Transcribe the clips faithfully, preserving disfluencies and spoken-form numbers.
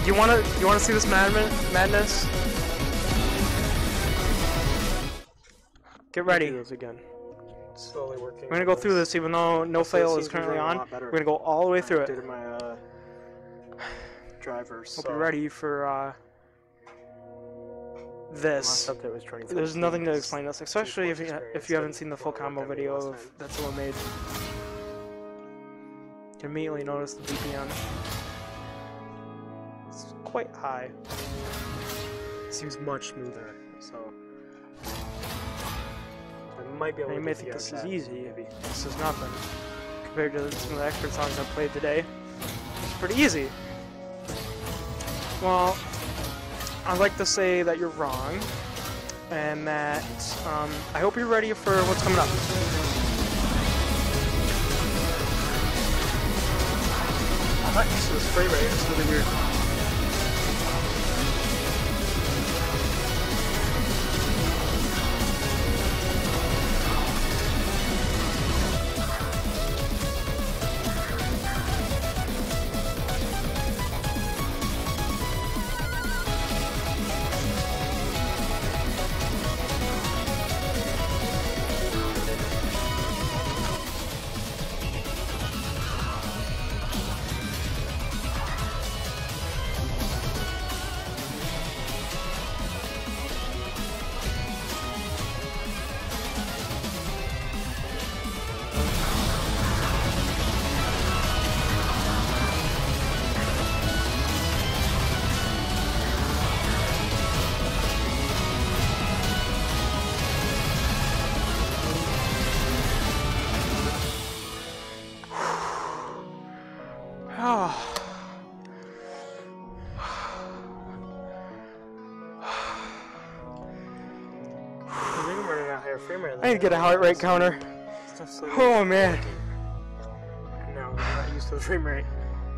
you wanna you wanna see this madman madness? Get ready. Do this again. Slowly working. We're gonna go through this even though no Also, fail it is seems to be currently running a on. lot better. We're gonna go all the way through Due it. to my uh, drivers. Hope so you're ready for uh, this. last update was twenty There's seventeen. nothing to explain this, especially if Force you ha experience if you haven't didn't seen the full work combo out very video last of time. that someone made. You can immediately notice the B P M. It's quite high. It seems much smoother. So I might be able Now, to you may get think the this other is side, easy. maybe. This is nothing compared to some of the expert songs I've played today. It's pretty easy. Well, I'd like to say that you're wrong, and that um, I hope you're ready for what's coming up. I'm not used to this frame rate. It's really weird. I need to get a heart rate counter. Oh man. No, I'm not used to the frame rate.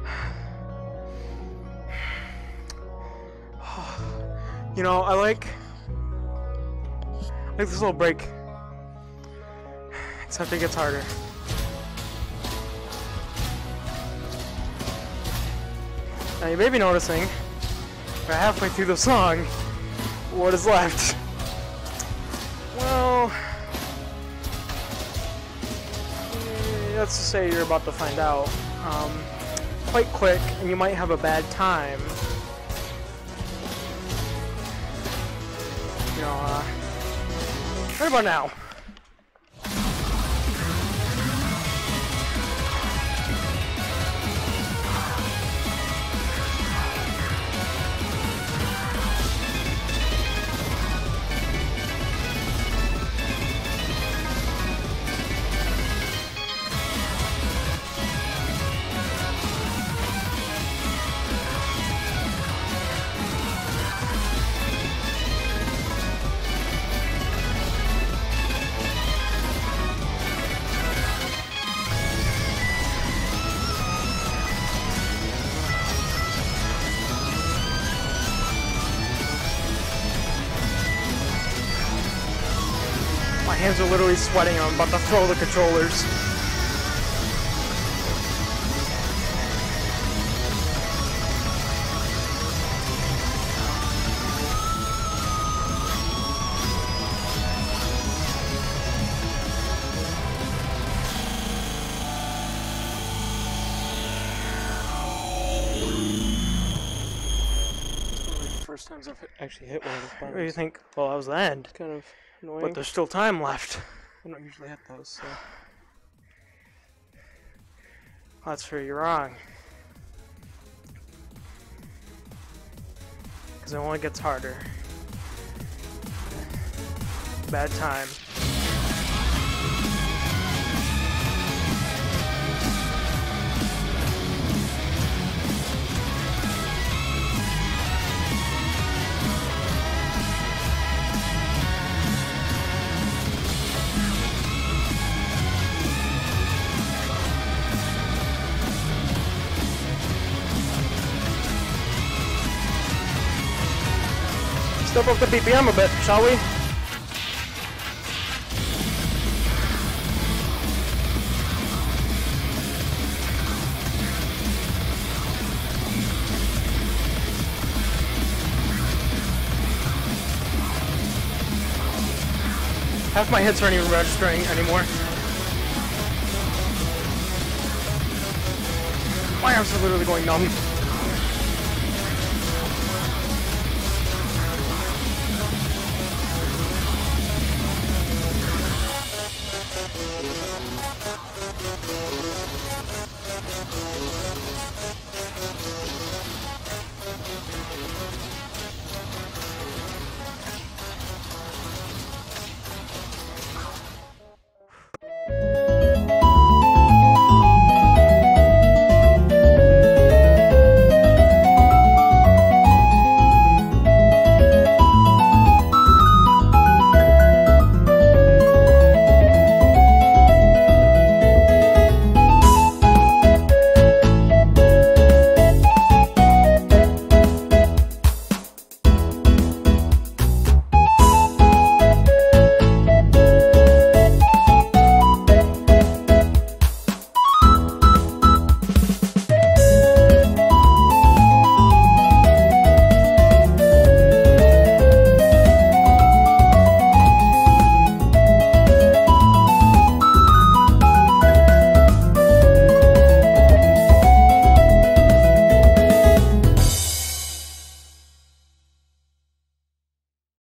You know, I like I like this little break. Except it gets harder. Now you may be noticing, we're halfway through the song, what is left? Well, let's just say you're about to find out. Um, quite quick, and you might have a bad time. You know, uh, right about now. My hands are literally sweating and I'm about to throw the controllers. First times I've hit, actually hit one of those buttons. What do you think? Well, that was the end. Kind of annoying. But there's still time left. I don't usually hit those, so. That's where you're wrong. Because it only gets harder. Bad time. Step up the B P M a bit, shall we? Half my hits aren't even registering anymore. My arms are literally going numb.